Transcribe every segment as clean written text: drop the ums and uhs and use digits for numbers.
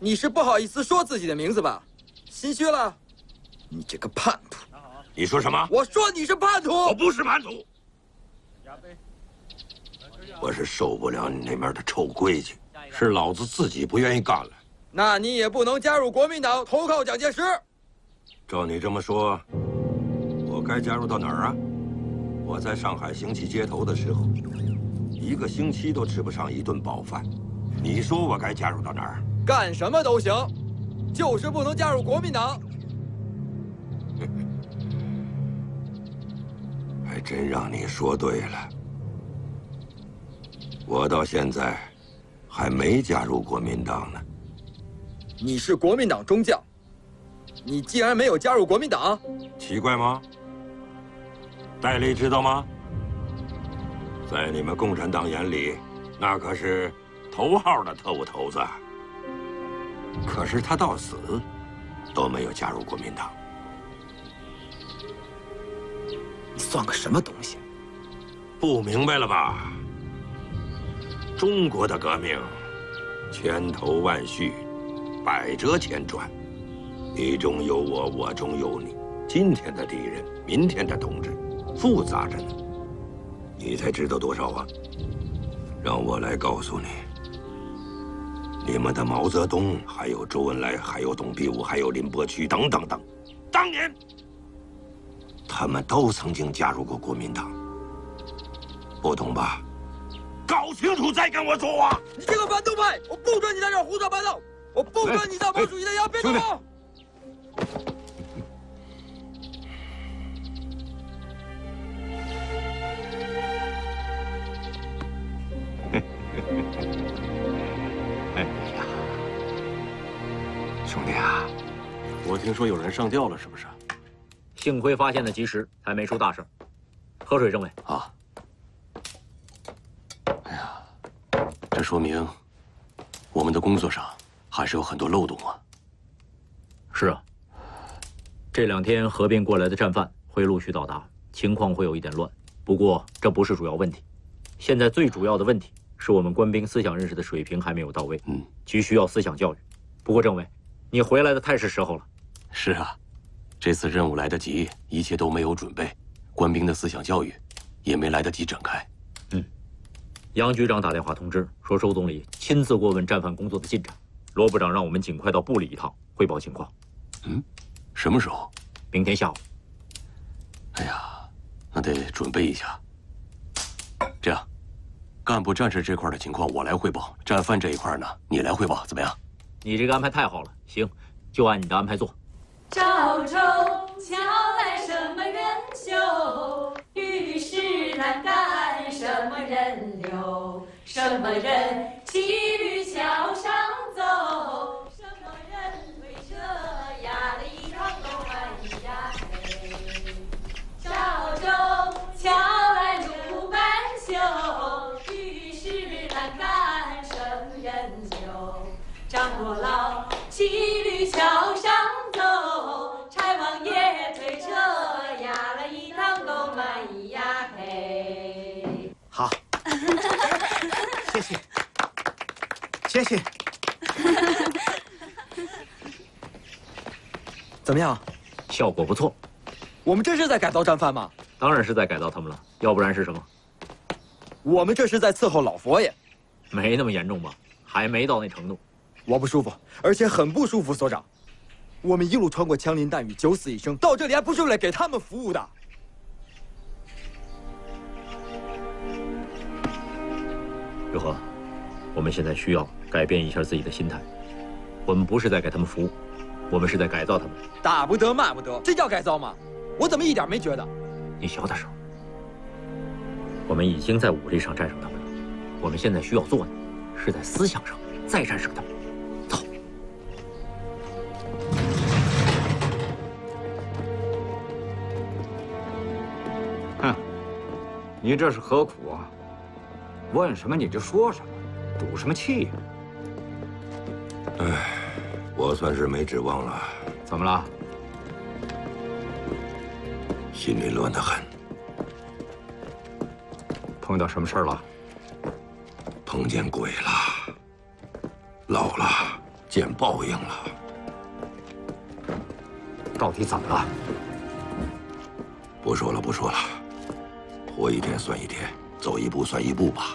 你是不好意思说自己的名字吧？心虚了？你这个叛徒！ 你说什么？ 我说你是叛徒！ 我不是叛徒，我是受不了你那边的臭规矩，是老子自己不愿意干了。 那你也不能加入国民党投靠蒋介石。 照你这么说，我该加入到哪儿啊？我在上海行乞街头的时候，一个星期都吃不上一顿饱饭。你说我该加入到哪儿？ 干什么都行，就是不能加入国民党。 还真让你说对了。我到现在还没加入国民党呢。 你是国民党中将，你既然没有加入国民党， 奇怪吗？戴笠知道吗？在你们共产党眼里，那可是头号的特务头子。可是他到死都没有加入国民党。 你算个什么东西？ 不明白了吧？中国的革命，千头万绪，百折千转，你中有我，我中有你。今天的敌人，明天的同志，复杂着呢。你才知道多少啊？让我来告诉你，你们的毛泽东，还有周恩来，还有董必武，还有林伯渠等等等，当年他们都曾经加入过国民党。不懂吧？搞清楚再跟我说话！ 你这个反动派，我不准你在这儿胡说八道！我不准你当毛主席的羊，别动我！ 哎呀，兄弟啊，我听说有人上吊了，是不是？ 幸亏发现的及时，才没出大事。喝水，政委。 啊。哎呀，这说明我们的工作上还是有很多漏洞啊。 是啊，这2天河边过来的战犯会陆续到达，情况会有一点乱。不过这不是主要问题，现在最主要的问题是我们官兵思想认识的水平还没有到位，急需要思想教育。不过政委，你回来的太是时候了。 是啊，这次任务来得急，一切都没有准备，官兵的思想教育也没来得及展开。 杨局长打电话通知说，周总理亲自过问战犯工作的进展，罗部长让我们尽快到部里一趟汇报情况。 什么时候？ 明天下午。 哎呀，那得准备一下。这样，干部战士这块的情况我来汇报，战犯这一块呢，你来汇报，怎么样？ 你这个安排太好了，行，就按你的安排做。 赵州瞧来什么人秀，遇事难干什么人流，什么人骑驴桥上走，什么人推车压了一趟狗满呀嘿。赵州瞧来路半休，遇事难干什么人流，张果老骑驴桥上走，柴王爷推车压了一趟狗满咿呀嘿。 好，谢谢，谢谢。怎么样？ 效果不错。 我们这是在改造战犯吗？ 当然是在改造他们了，要不然是什么？ 我们这是在伺候老佛爷。 没那么严重吧？还没到那程度。 我不舒服，而且很不舒服，所长。我们一路穿过枪林弹雨，九死一生，到这里还不是为了给他们服务的。 日和，我们现在需要改变一下自己的心态。我们不是在给他们服务，我们是在改造他们。 打不得，骂不得，这叫改造吗？我怎么一点没觉得？ 你小点声。我们已经在武力上战胜他们了，我们现在需要做的是在思想上再战胜他们。走。 哼，你这是何苦啊？问什么你就说什么，赌什么气呀？ 哎，我算是没指望了。 怎么了？ 心里乱得很。 碰到什么事儿了？ 碰见鬼了。老了， 见报应了。 到底怎么了？ 不说了，不说了，活一天算一天，走一步算一步吧。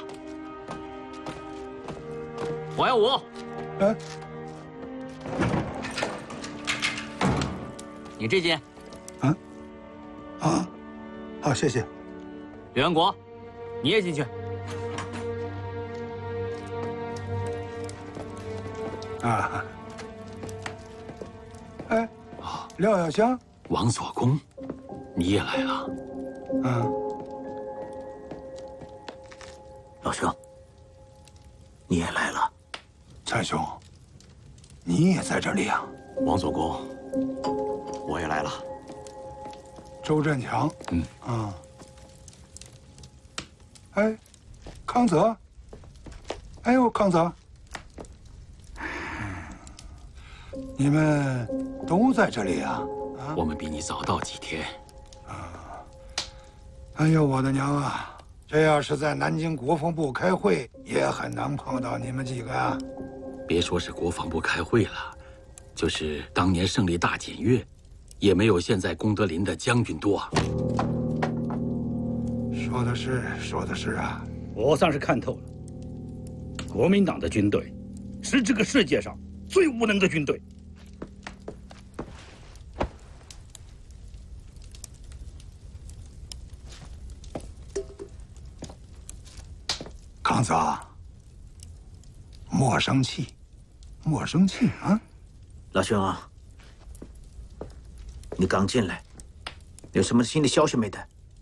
王耀武， 哎， 你这间。 好，谢谢。 刘元国，你也进去。 啊，哎，廖小香， 王左公，你也来了。 老兄，你也来了。 蔡兄，你也在这里啊？ 王左公，我也来了。 周振强，哎，康泽，哎呦，康泽，你们都在这里啊？ 我们比你早到几天。 哎呦，我的娘啊！这要是在南京国防部开会，也很难碰到你们几个啊。 别说是国防部开会了，就是当年胜利大检阅，也没有现在功德林的将军多啊。 说的是啊。 我算是看透了，国民党的军队是这个世界上最无能的军队。 康子，莫生气，莫生气啊！ 老兄啊，你刚进来，有什么新的消息没得？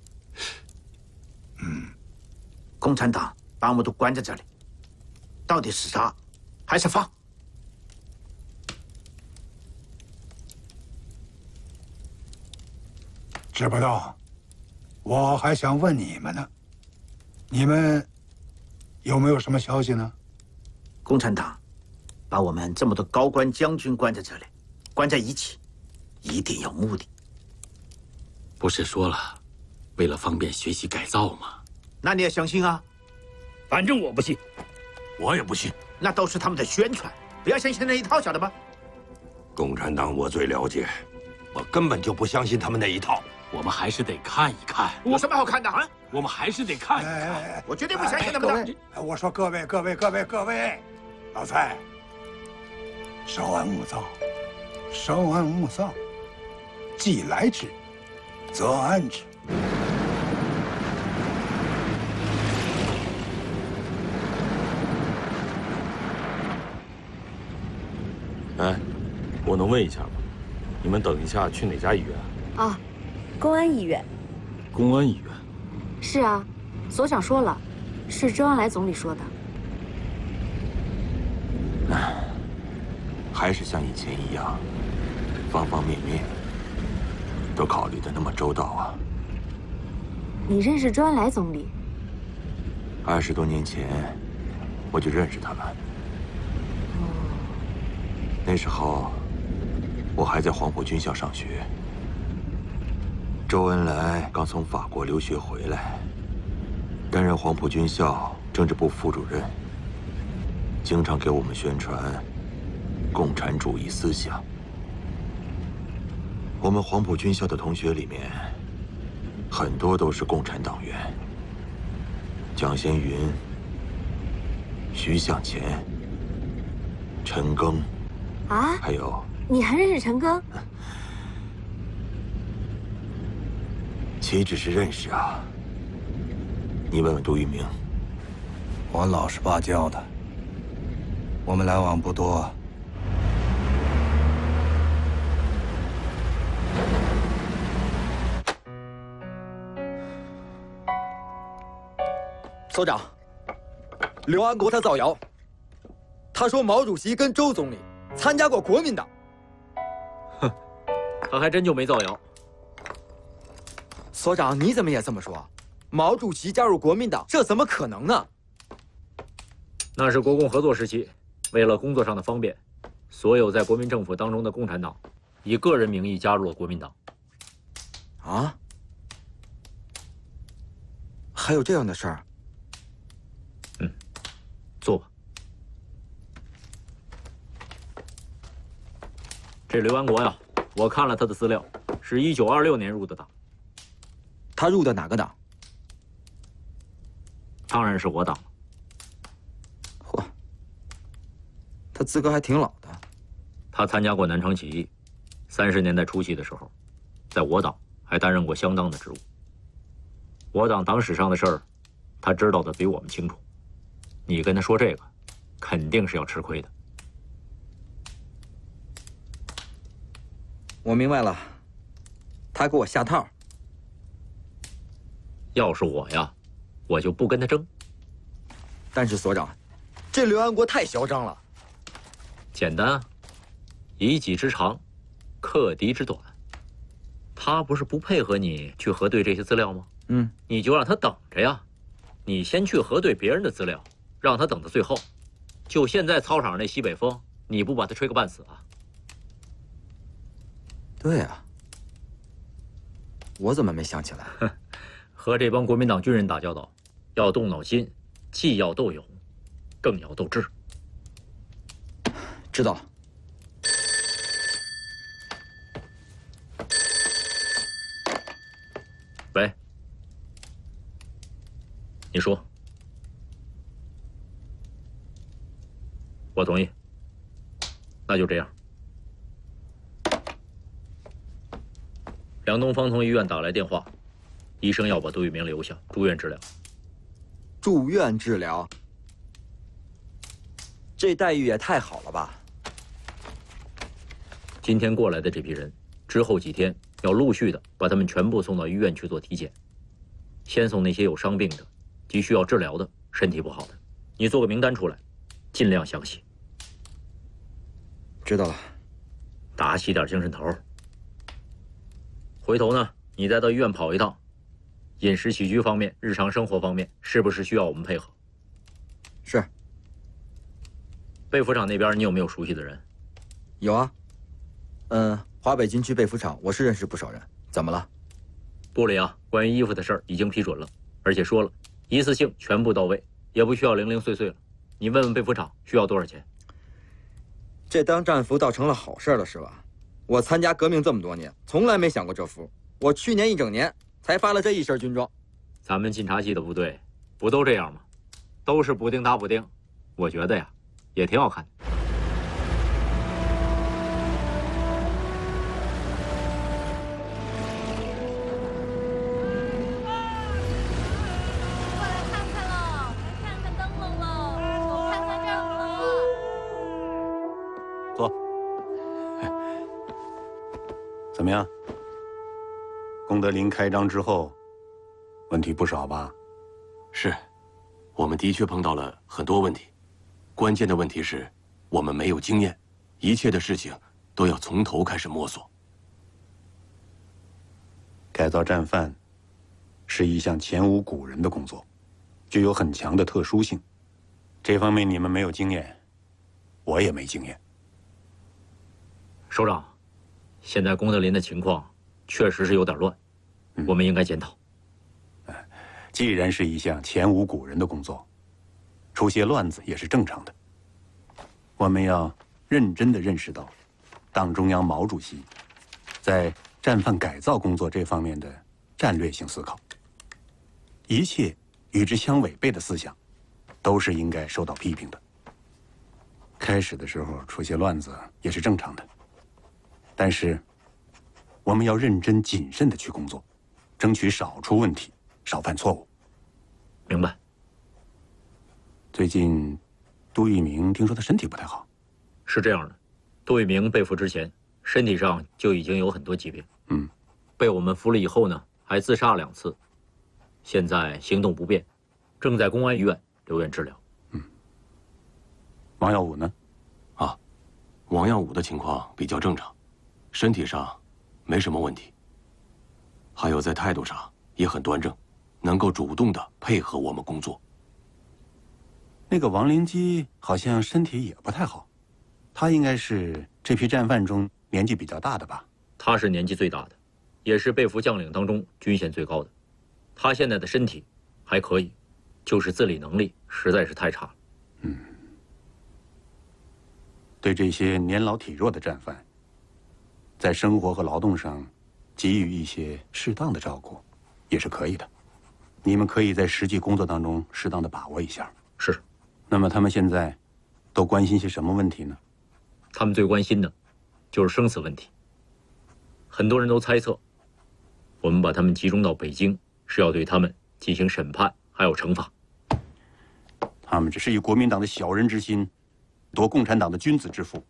共产党把我们都关在这里，到底是杀还是放？ 知不道，我还想问你们呢，你们有没有什么消息呢？ 共产党把我们这么多高官将军关在这里，关在一起，一定有目的。 不是说了，为了方便学习改造吗？ 那你也相信啊？ 反正我不信。 我也不信。 那都是他们的宣传，不要相信那一套，晓得吗？ 共产党我最了解，我根本就不相信他们那一套。 我们还是得看一看。 有什么好看的啊？ 我们还是得看一看。 我绝对不相信他们的。 我说各位，老蔡，稍安勿躁，稍安勿躁，既来之，则安之。 哎，我能问一下吗？你们等一下去哪家医院？ 啊，公安医院。 公安医院。 是啊，所长说了，是周恩来总理说的。 还是像以前一样，方方面面都考虑的那么周到啊。 你认识周恩来总理 ？20多年前我就认识他了。那时候我还在黄埔军校上学，周恩来刚从法国留学回来，担任黄埔军校政治部副主任，经常给我们宣传共产主义思想。我们黄埔军校的同学里面，很多都是共产党员，蒋先云、徐向前、陈赓。 啊， 还有， 你还认识陈赓？ 岂止是认识啊！你问问杜聿明。 我老实巴交的，我们来往不多。 所长，刘安国他造谣，他说毛主席跟周总理参加过国民党。 哼，他还真就没造谣。 所长，你怎么也这么说？毛主席加入国民党，这怎么可能呢？ 那是国共合作时期，为了工作上的方便，所有在国民政府当中的共产党，以个人名义加入了国民党。 啊？还有这样的事儿？ 坐吧。 这刘安国呀，我看了他的资料，是1926年入的党。 他入的哪个党？ 当然是我党了。 嚯，他资格还挺老的。 他参加过南昌起义，30年代初期的时候，在我党还担任过相当的职务。我党党史上的事儿，他知道的比我们清楚。你跟他说这个，肯定是要吃亏的。 我明白了，他给我下套。 要是我呀，我就不跟他争。 但是所长，这刘安国太嚣张了。 简单啊，以己之长，克敌之短。他不是不配合你去核对这些资料吗？你就让他等着呀。你先去核对别人的资料，让他等到最后。就现在操场上那西北风，你不把他吹个半死啊？ 对啊，我怎么没想起来？ 和这帮国民党军人打交道，要动脑筋，既要斗勇，更要斗智。 知道了。 喂，你说。我同意。那就这样。梁东方从医院打来电话，医生要把杜聿明留下住院治疗。 住院治疗？这待遇也太好了吧！ 今天过来的这批人，之后几天要陆续的把他们全部送到医院去做体检。先送那些有伤病的、急需要治疗的、身体不好的。你做个名单出来，尽量详细。 知道了。 打起点精神头。回头呢，你再到医院跑一趟，饮食起居方面、日常生活方面，是不是需要我们配合？ 是。 被服厂那边你有没有熟悉的人？ 有啊。华北军区被服厂，我是认识不少人。怎么了？ 部里啊，关于衣服的事儿已经批准了，而且说了，一次性全部到位，也不需要零零碎碎了。你问问被服厂需要多少钱？ 这当战俘倒成了好事了，是吧？我参加革命这么多年，从来没想过这福。我去年一整年才发了这一身军装。 咱们晋察冀的部队不都这样吗？都是补丁打补丁，我觉得呀，也挺好看的。 过来看看喽，来看看灯笼喽，都看看这儿了。 坐。怎么样？功德林开张之后，问题不少吧？ 是，我们的确碰到了很多问题。关键的问题是，我们没有经验，一切的事情都要从头开始摸索。 改造战犯是一项前无古人的工作，具有很强的特殊性。这方面你们没有经验，我也没经验。 首长，现在功德林的情况确实是有点乱，我们应该检讨。 既然是一项前无古人的工作，出些乱子也是正常的。我们要认真地认识到，党中央毛主席在战犯改造工作这方面的战略性思考，一切与之相违背的思想，都是应该受到批评的。开始的时候出些乱子也是正常的，但是我们要认真谨慎地去工作，争取少出问题，少犯错误。 明白。 最近，杜聿明听说他身体不太好。 是这样的，杜聿明被俘之前，身体上就已经有很多疾病。被我们俘了以后呢，还自杀了2次，现在行动不便，正在公安医院留院治疗。 王耀武呢？ 王耀武的情况比较正常，身体上没什么问题，还有在态度上也很端正，能够主动地配合我们工作。 那个王灵基好像身体也不太好，他应该是这批战犯中年纪比较大的吧？ 他是年纪最大的，也是被俘将领当中军衔最高的。他现在的身体还可以，就是自理能力实在是太差了。 对这些年老体弱的战犯， 在生活和劳动上给予一些适当的照顾，也是可以的。你们可以在实际工作当中适当的把握一下。 是。 那么他们现在都关心些什么问题呢？ 他们最关心的就是生死问题。很多人都猜测，我们把他们集中到北京，是要对他们进行审判，还有惩罚。 他们只是以国民党的小人之心，夺共产党的君子之腹。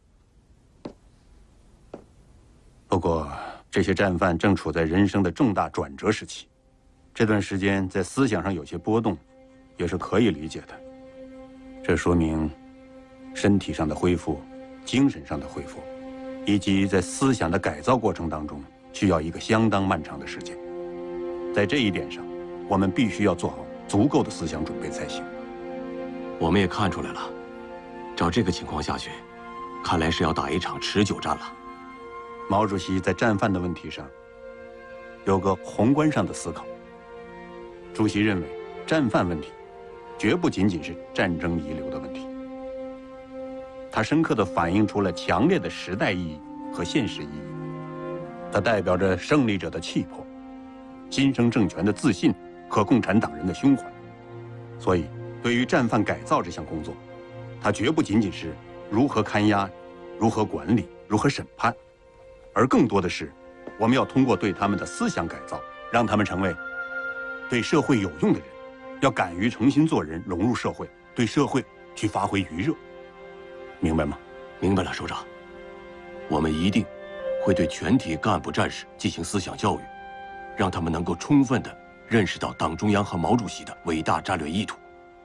不过，这些战犯正处在人生的重大转折时期，这段时间在思想上有些波动，也是可以理解的。这说明，身体上的恢复、精神上的恢复，以及在思想的改造过程当中，需要一个相当漫长的时间。在这一点上，我们必须要做好足够的思想准备才行。 我们也看出来了，照这个情况下去，看来是要打一场持久战了。 毛主席在战犯的问题上有个宏观上的思考。主席认为，战犯问题绝不仅仅是战争遗留的问题，它深刻地反映出了强烈的时代意义和现实意义。它代表着胜利者的气魄、新生政权的自信和共产党人的胸怀。所以，对于战犯改造这项工作，它绝不仅仅是如何看押、如何管理、如何审判，而更多的是，我们要通过对他们的思想改造，让他们成为对社会有用的人，要敢于诚心做人，融入社会，对社会去发挥余热。明白吗？ 明白了，首长。我们一定会对全体干部战士进行思想教育，让他们能够充分地认识到党中央和毛主席的伟大战略意图。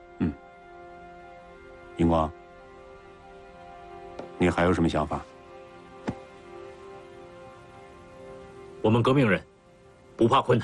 荧光，你还有什么想法？ 我们革命人不怕困难。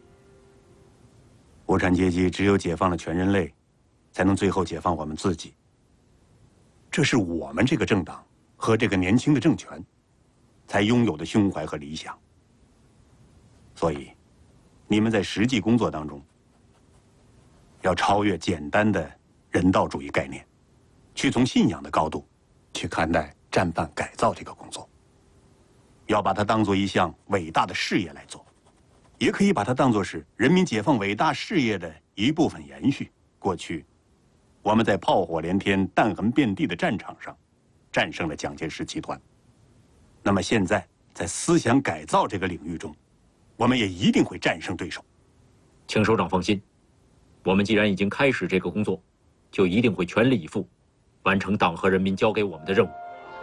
无产阶级只有解放了全人类，才能最后解放我们自己。这是我们这个政党和这个年轻的政权才拥有的胸怀和理想。所以，你们在实际工作当中要超越简单的人道主义概念，去从信仰的高度去看待战犯改造这个工作，要把它当作一项伟大的事业来做，也可以把它当作是人民解放伟大事业的一部分延续。过去，我们在炮火连天、弹痕遍地的战场上，战胜了蒋介石集团。那么现在，在思想改造这个领域中，我们也一定会战胜对手。 请首长放心，我们既然已经开始这个工作，就一定会全力以赴，完成党和人民交给我们的任务。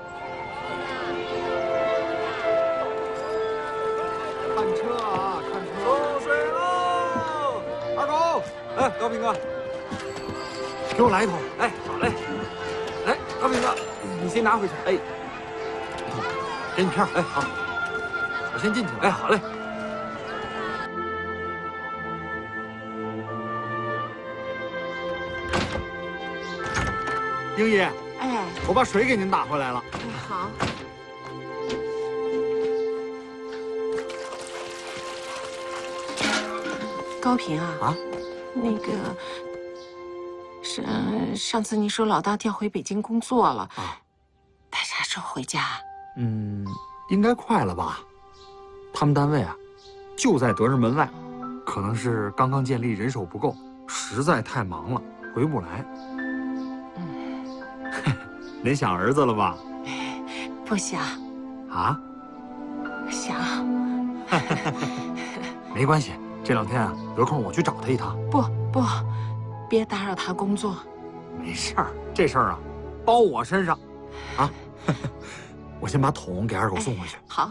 看车啊，看车！收水喽！二狗，哎，高平哥， 给我来一桶。 哎，好嘞。来，高平哥，你先拿回去。哎， 给你票。 哎，好， 我先进去了。 哎，好嘞。 英姨， 哎， 我把水给您打回来了。 好。高平啊，那个上次你说老大调回北京工作了，他啥时候回家？ 应该快了吧？他们单位啊，就在德胜门外，可能是刚刚建立，人手不够，实在太忙了，回不来。您想儿子了吧？ 不想。 啊？ 想。 没关系，这2天啊，有空我去找他一趟。 不，别打扰他工作。 没事儿，这事儿啊，包我身上。啊，我先把桶给二狗送回去。 好。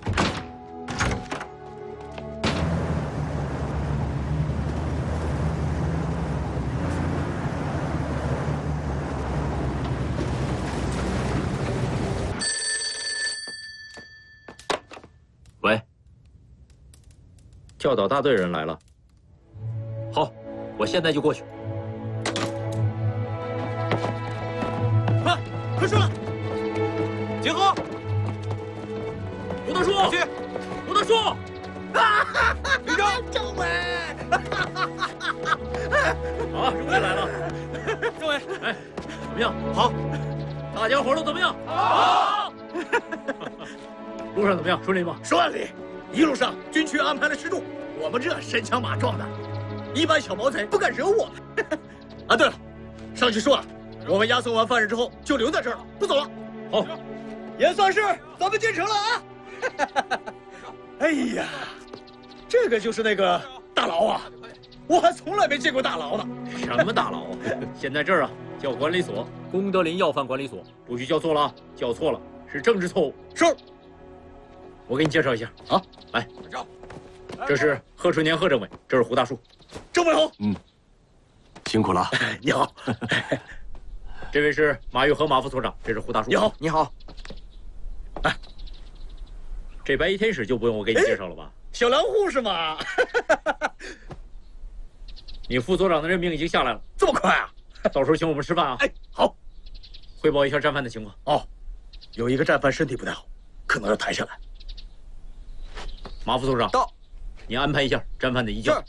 喂，教导大队人来了。好，我现在就过去。 快顺了！集合！ 吴大叔， 去！ 吴大叔！ 立正！ 政委！好，政委来了。 政委， 哎，怎么样？ 好。 大家伙都怎么样？ 好。 路上怎么样？顺利吗？ 顺利。一路上军区安排了吃住，我们这身强马壮的，一般小毛贼不敢惹我们。啊，对了，上去说啊，我们押送完犯人之后就留在这儿了，不走了。 好， 也算是咱们进城了啊！哎呀，这个就是那个大牢啊，我还从来没见过大牢呢。 什么大牢啊？现在这儿啊叫管理所，功德林要犯管理所，不许叫错了啊！叫错了是政治错误。 是。 我给你介绍一下啊，来，这是贺春年贺政委，这是胡大树。 政委好。 辛苦了。 你好。 这位是马玉和马副所长，这是胡大树。 你好， 你好。 哎，这白衣天使就不用我给你介绍了吧？ 小梁护士嘛。 你副所长的任命已经下来了， 这么快啊？ 到时候请我们吃饭啊。 哎，好。 汇报一下战犯的情况。 哦，有一个战犯身体不太好，可能要抬下来。 马副所长到， 你安排一下战犯的移交。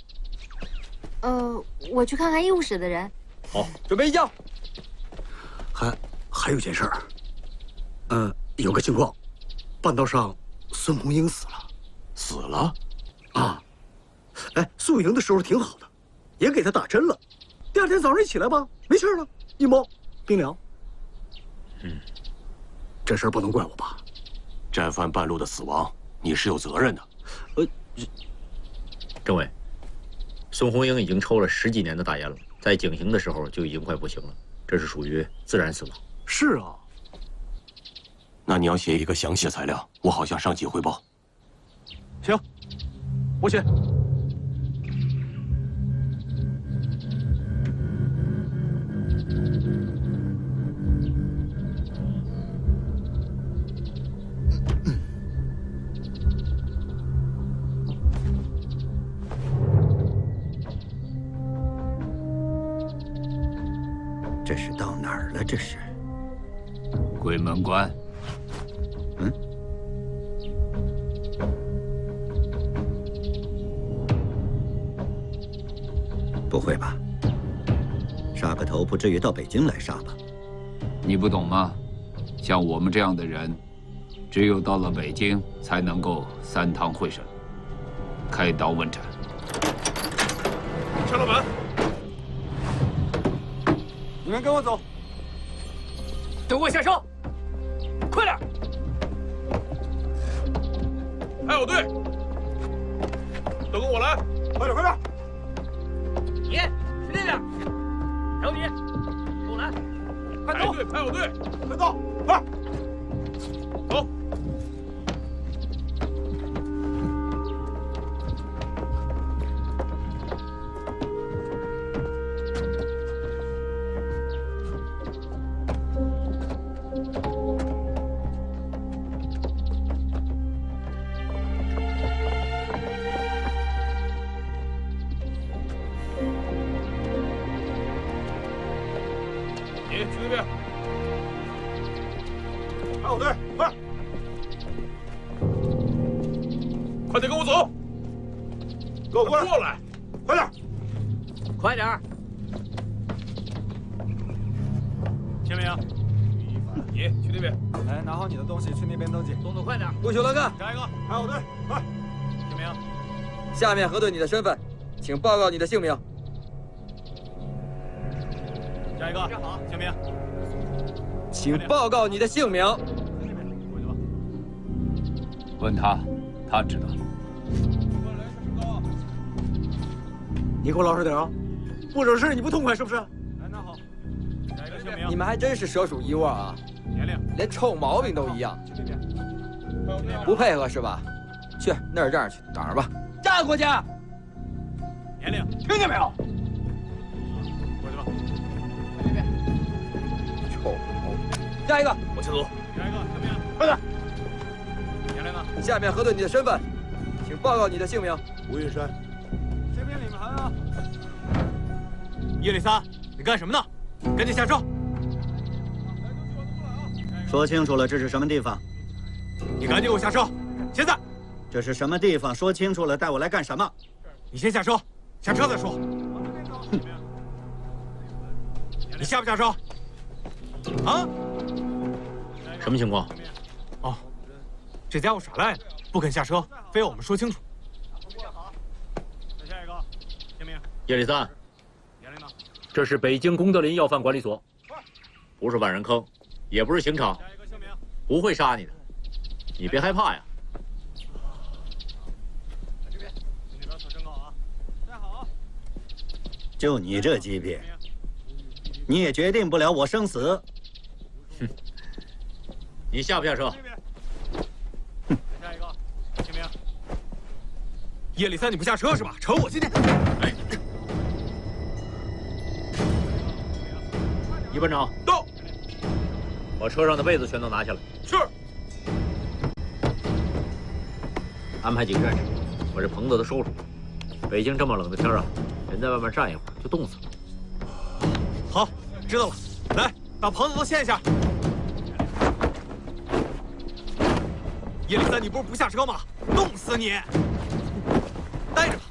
我去看看医务室的人。 好， 准备移交。 还有件事儿，有个情况，半道上孙红英死了。 死了？ 啊，哎，宿营的时候挺好的，也给他打针了。第二天早上一起来吧，没气了，一摸冰凉。这事儿不能怪我吧？ 战犯半路的死亡，你是有责任的。 政委，孙红英已经抽了10几年的大烟了，在警刑的时候就已经快不行了，这是属于自然死亡。 是啊。 那你要写一个详细的材料，我好向上级汇报。 行，我写。 这是到哪儿了？这是鬼门关。 不会吧？杀个头不至于到北京来杀吧？ 你不懂吗？像我们这样的人，只有到了北京才能够3堂会审，开刀问斩。 陈老板， 你们跟我走。 等我下车，快点！排好队，都跟我来，快点快点！你去那边，还有你，跟我来，快走！排好队，快走，快走！你去那边，排好队，快！快点跟我走！给我过来！快点！ 快点！ 签名。你去那边。 来，拿好你的东西，去那边登记。 动作快点！ 不许乱干！ 下一个，排好队，快！签名。 下面核对你的身份，请报告你的姓名。 下一个，站好，签名。 请报告你的姓名。 问他，他知道。 你给我老实点啊！不惹事你不痛快是不是？ 来，拿好。下一个签名。 你们还真是蛇鼠一窝啊！ 年龄， 连臭毛病都一样。不配合是吧？去那儿站着去，等着吧。站过去。 年龄， 听见没有？ 过去吧。 这边。臭毛病。下一个， 往前走。下一个，签名。 快点。 年龄呢？ 下面核对你的身份，请报告你的姓名。 吴玉山。 这边领盘啊！ 叶里三，你干什么呢？赶紧下车！ 说清楚了，这是什么地方？ 你赶紧给我下车！现在！ 这是什么地方？说清楚了，带我来干什么？ 你先下车，下车再说。 哼！ 你下不下车？啊？ 什么情况？ 哦， 这家伙耍赖呢，不肯下车，非要我们说清楚。 再下一个，签名。 叶里三，这是北京功德林要犯管理所，不是万人坑，也不是刑场，不会杀你的，你别害怕呀。 这边，请那边做证告啊，站好。 就你这级别，你也决定不了我生死。 哼，你下不下车？ 再下一个，签名。 叶里三，你不下车是吧？瞅我今天！ 哎，一班长到， 把车上的被子全都拿下来。 是。 安排几个战士，把这棚子都收拾。北京这么冷的天啊，人在外面站一会儿就冻死了。 好，知道了。来，把棚子都掀一下。叶里三，你不是不下车吗？冻死你！待着吧。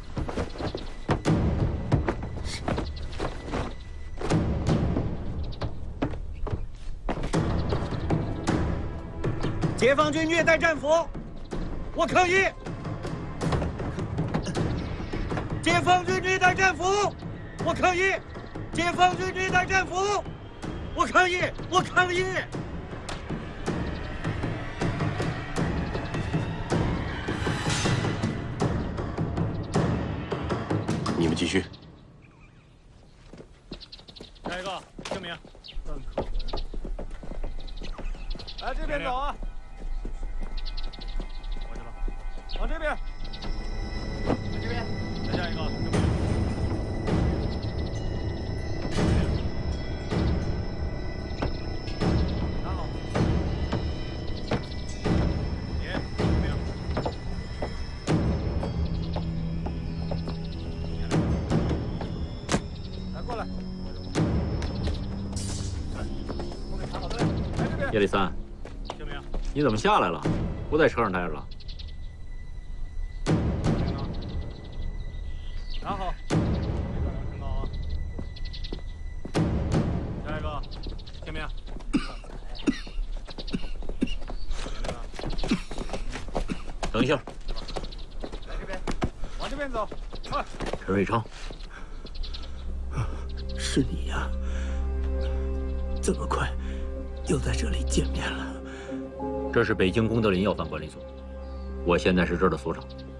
解放军虐待战俘，我抗议！解放军虐待战俘，我抗议！解放军虐待战俘，我抗议！我抗议！ 你们继续。 下一个，签名。来这边走啊！过去了，往这边。来这边，再下一个，签名。拿好。你，签名。来过来。 叶里三，你怎么下来了？不在车上待着了？ 拿好，听到啊。下一个，签名。 等一下。 来这边，往这边走，快！ 陈瑞昌， 是你呀？这么快，又在这里见面了。 这是北京功德林要犯管理所，我现在是这儿的所长。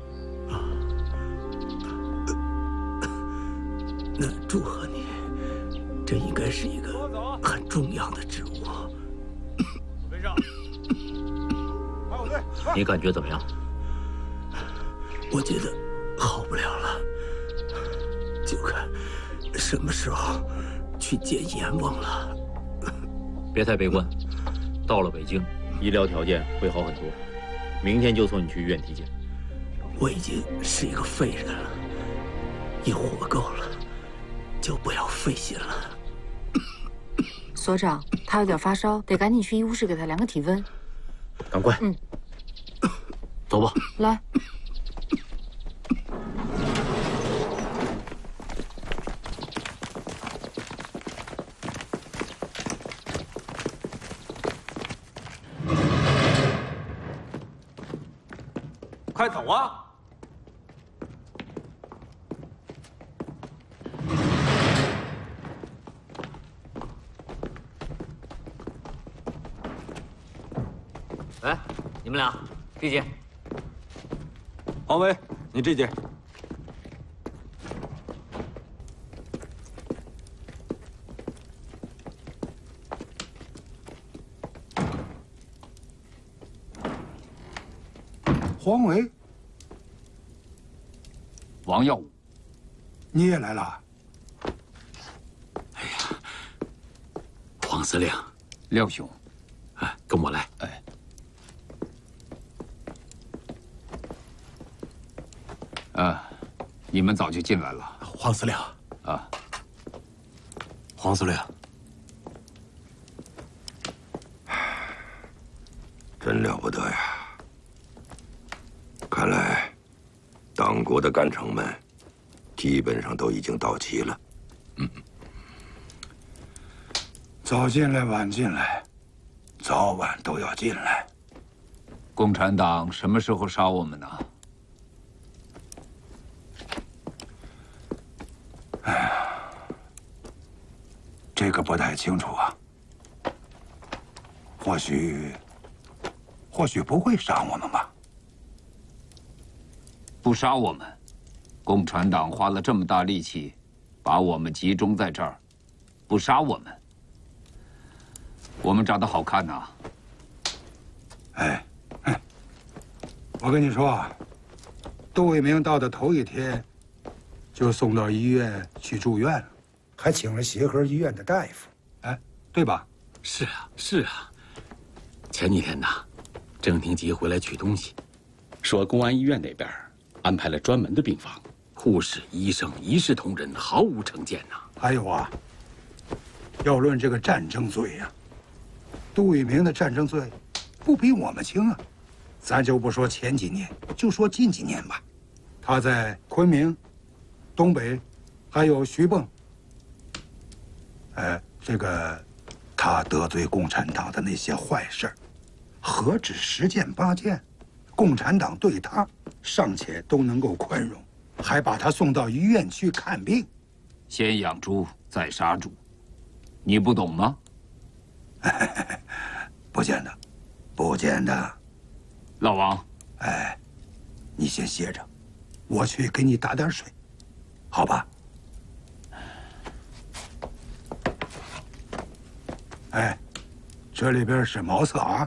那祝贺你，这应该是一个很重要的职务。 跟上，排好队。 你感觉怎么样？ 我觉得好不了了，就看什么时候去见阎王了。 别太悲观，到了北京，医疗条件会好很多。明天就送你去医院体检。 我已经是一个废人了，也活够了，就不要费心了。 所长，他有点发烧，得赶紧去医务室给他量个体温。 赶快。 嗯。 走吧。 来。 快走啊！ 来，你们俩这节。 黄威，你这节。 黄维， 王耀武， 你也来了？ 黄司令， 廖兄， 哎，跟我来。 哎，你们早就进来了。 黄司令啊， 黄司令， 真了不得呀！看来，党国的干城们基本上都已经到齐了。 早进来晚进来，早晚都要进来。 共产党什么时候杀我们呢？ 哎呀，这个不太清楚啊。或许不会杀我们吧？ 不杀我们，共产党花了这么大力气，把我们集中在这儿，不杀我们，我们长得好看呐。 哎，我跟你说啊，杜伟明到的头一天，就送到医院去住院了，还请了协和医院的大夫，哎，对吧？ 是啊，是啊。前几天呐，郑廷吉回来取东西，说公安医院那边安排了专门的病房，护士、医生一视同仁，毫无成见呐。 还有啊，要论这个战争罪呀，杜伟明的战争罪不比我们轻啊。咱就不说前几年，就说近几年吧，他在昆明、东北，还有徐蚌，这个他得罪共产党的那些坏事儿，何止10件8件，共产党对他尚且都能够宽容，还把他送到医院去看病。 先养猪，再杀猪，你不懂吗？ 不见得，不见得。 老王， 哎，你先歇着，我去给你打点水，好吧？哎，这里边是茅厕啊。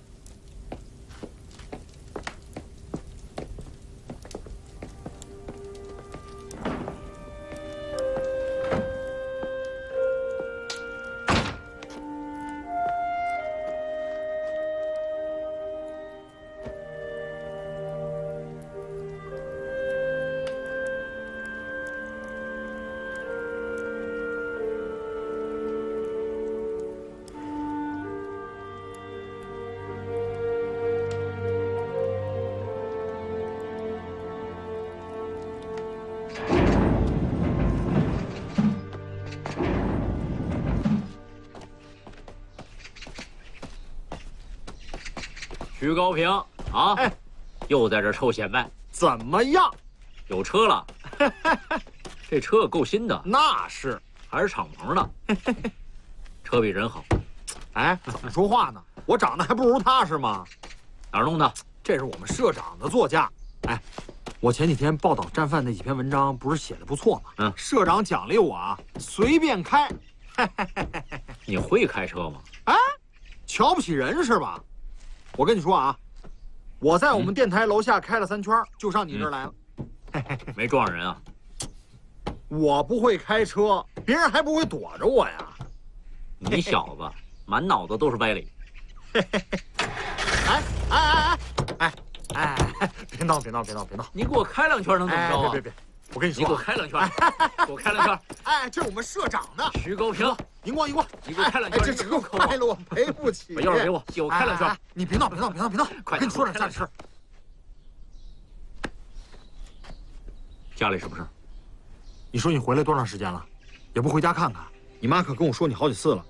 徐高平啊，又在这臭显摆， 怎么样？ 有车了？这车够新的， 那是， 还是敞篷的，车比人好。 哎，怎么说话呢？我长得还不如他是吗？ 哪儿弄的？ 这是我们社长的座驾。哎，我前几天报道战犯那几篇文章，不是写的不错吗？ 嗯， 社长奖励我啊，随便开。 你会开车吗？ 哎，瞧不起人是吧？我跟你说啊，我在我们电台楼下开了3圈，就上你这儿来了。 没撞上人啊？ 我不会开车，别人还不会躲着我呀。 你小子满脑子都是歪理。 哎，别闹！ 你给我开2圈能怎么着啊？ 别！我跟你说， 你给我开2圈，给我开2圈。 哎，这是我们社长的徐高平， 荧光， 你给我开2圈。 这车坏了，我赔不起。 把钥匙给我开2圈。 你别闹！快跟你说点正事。 家里什么事？ 你说你回来多长时间了？也不回家看看？你妈可跟我说你好几次了。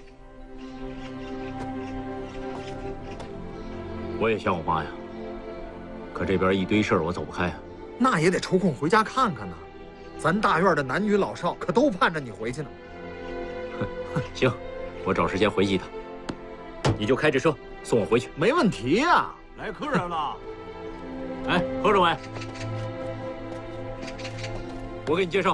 我也想我妈呀，可这边一堆事儿，我走不开啊。 那也得抽空回家看看呢。咱大院的男女老少可都盼着你回去呢。 行，我找时间回去一趟。你就开这车送我回去， 没问题呀。 来客人了。 哎，何政委，我给你介绍。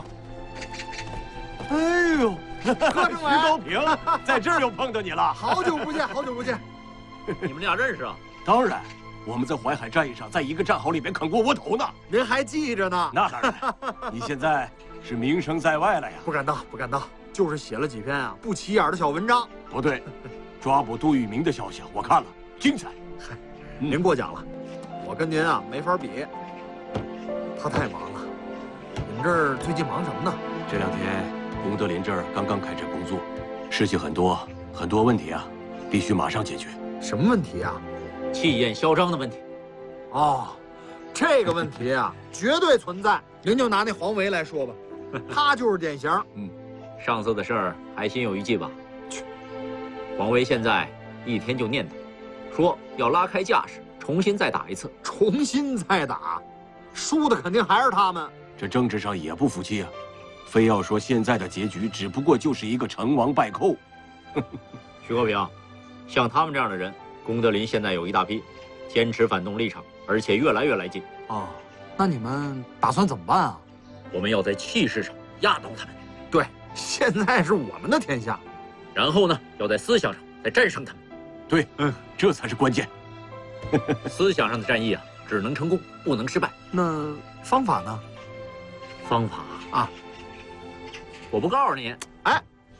哎呦， 何政委， 徐高平，在这儿又碰到你了。 好久不见。 你们俩认识啊？ 当然，我们在淮海战役上，在一个战壕里面啃过窝头呢。 您还记着呢？ 那当然，你现在是名声在外了呀。 不敢当，就是写了几篇啊不起眼的小文章。 不对，抓捕杜聿明的消息我看了，精彩。 您过奖了，我跟您啊没法比。他太忙了。你们这儿最近忙什么呢？ 这2天，龚德林这儿刚刚开展工作，事情很多问题啊，必须马上解决。 什么问题啊？ 气焰嚣张的问题。 哦，这个问题啊，绝对存在。您就拿那黄维来说吧，他就是典型。 上次的事儿还心有余悸吧？去，黄维现在一天就念叨，说要拉开架势， 重新再打一次。 重新再打，输的肯定还是他们。 这政治上也不服气啊，非要说现在的结局只不过就是一个成王败寇。 徐和平，像他们这样的人，功德林现在有一大批，坚持反动立场，而且越来越来劲。 哦，那你们打算怎么办啊？ 我们要在气势上压倒他们。 对，现在是我们的天下。 然后呢，要在思想上再战胜他们。 对，这才是关键。 思想上的战役啊，只能成功，不能失败。 那方法呢？ 方法啊， 我不告诉你。 哎，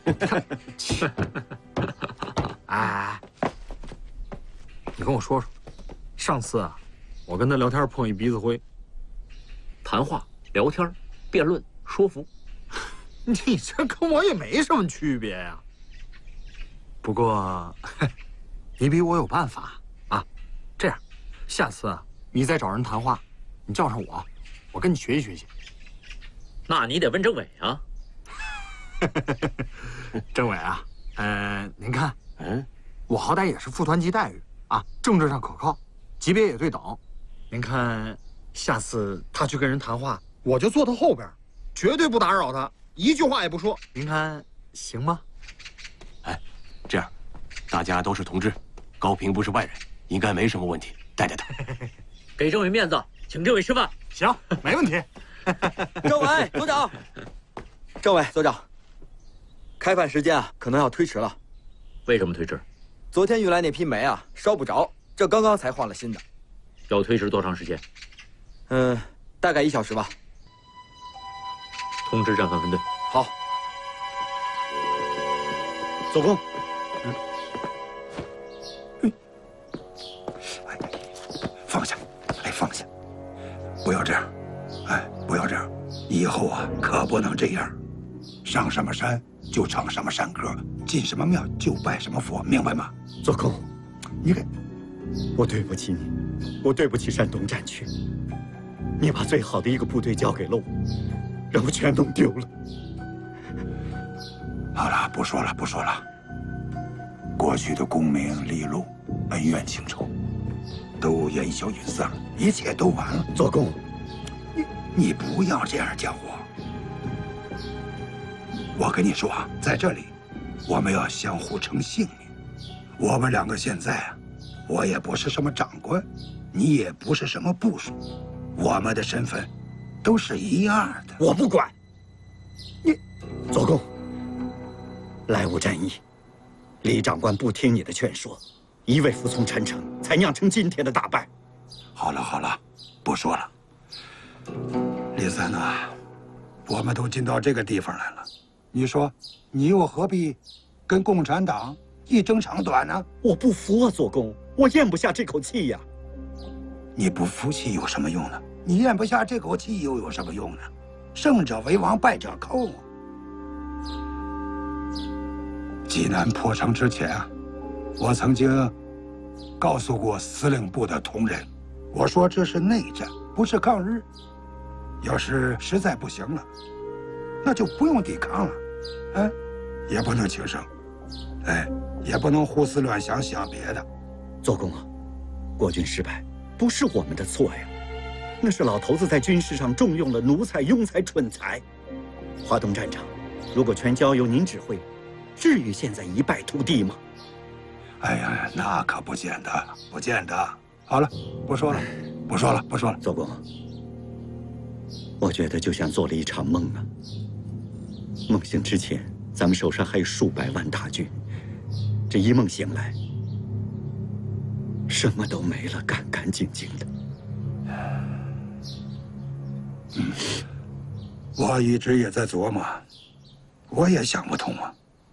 哎，你跟我说说，上次啊，我跟他聊天碰一鼻子灰。 谈话、聊天、辩论、说服， 你这跟我也没什么区别呀。不过，你比我有办法啊。这样，下次啊，你再找人谈话，你叫上我，我跟你学习学习。 那你得问政委啊。 政委啊，您看，我好歹也是副团级待遇啊，政治上可靠，级别也对等。您看，下次他去跟人谈话，我就坐他后边，绝对不打扰他，一句话也不说。您看行吗？ 哎，这样，大家都是同志，高平不是外人，应该没什么问题。带带他， 给政委面子，请政委吃饭。 行，没问题。 政委，组长，政委，组长，开饭时间啊，可能要推迟了。 为什么推迟？ 昨天运来那批煤啊，烧不着，这刚刚才换了新的。 要推迟多长时间？ 大概1小时吧。 通知战犯分队。 好。 左公。放下，放下，不要这样，不要这样，以后啊可不能这样，上什么山就唱什么山歌，进什么庙就拜什么佛，明白吗？ 左公， 你给， 我对不起你，我对不起山东战区，你把最好的一个部队交给了我，让我全弄丢了。 好了，不说了，不说了。过去的功名利禄、恩怨情仇，都烟消云散了，一切都完了。 左公， 你不要这样叫我。我跟你说啊，在这里，我们要相互称姓名。我们两个现在啊，我也不是什么长官，你也不是什么部属，我们的身份都是一样的。 我不管。你，左公，莱芜战役，李长官不听你的劝说，一味服从陈诚，才酿成今天的大败。 好了好了，不说了。李三呐，我们都进到这个地方来了，你说你又何必跟共产党一争长短呢？ 我不服啊，左公，我咽不下这口气呀。 你不服气有什么用呢？你咽不下这口气又有什么用呢？胜者为王，败者寇啊！济南破城之前啊，我曾经告诉过司令部的同仁，我说这是内战，不是抗日。要是实在不行了，那就不用抵抗了，也不能轻生，也不能胡思乱想想别的。 左公啊，国军失败不是我们的错呀，那是老头子在军事上重用了奴才、庸才、蠢才。华东战场如果全交由您指挥，至于现在一败涂地吗？ 哎呀，那可不见得，不见得。好了，不说了，不说了，不说了。 左公，我觉得就像做了一场梦啊。梦醒之前，咱们手上还有数百万大军，这一梦醒来，什么都没了，干干净净的。 我一直也在琢磨，我也想不通啊。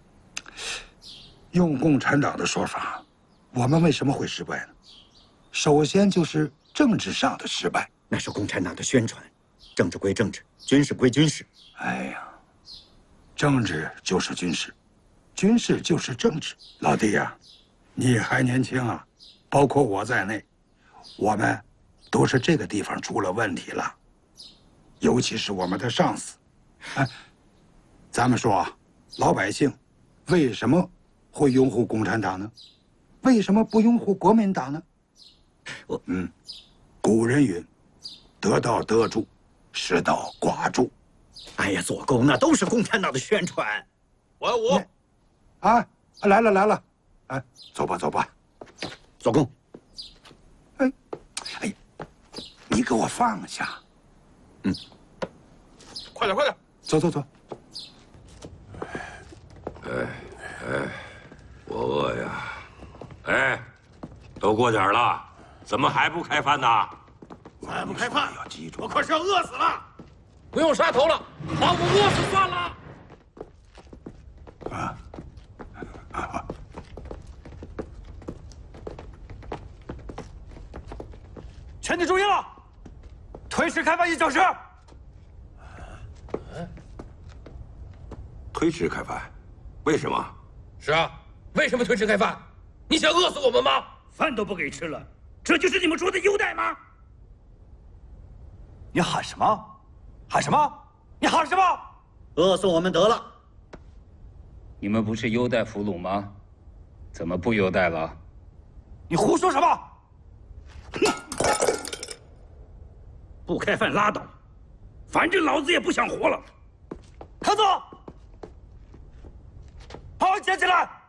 用共产党的说法，我们为什么会失败呢？首先就是政治上的失败， 那是共产党的宣传。政治归政治，军事归军事。 哎呀，政治就是军事，军事就是政治。老弟呀，你还年轻啊，包括我在内，我们都是这个地方出了问题了，尤其是我们的上司。咱们说啊，老百姓为什么会拥护共产党呢？为什么不拥护国民党呢？ 古人云：“得道得助，失道寡助。” 哎呀，左公，那都是共产党的宣传。 还我！ 啊，来了来了，哎，走吧走吧。 左公， 哎，你给我放下。 快点快点， 走走走。 我饿呀！哎，都过点了，怎么还不开饭呢？ 再不开饭，我可是要饿死了！ 不用杀头了，把我饿死算了。 全体注意了，推迟开饭1小时。 推迟开饭，为什么？ 是啊，为什么推迟开饭？你想饿死我们吗？ 饭都不给吃了，这就是你们说的优待吗？ 你喊什么？喊什么？你喊什么？饿死我们得了！ 你们不是优待俘虏吗？怎么不优待了？ 你胡说什么？不开饭拉倒，反正老子也不想活了。看走，把我捡起来！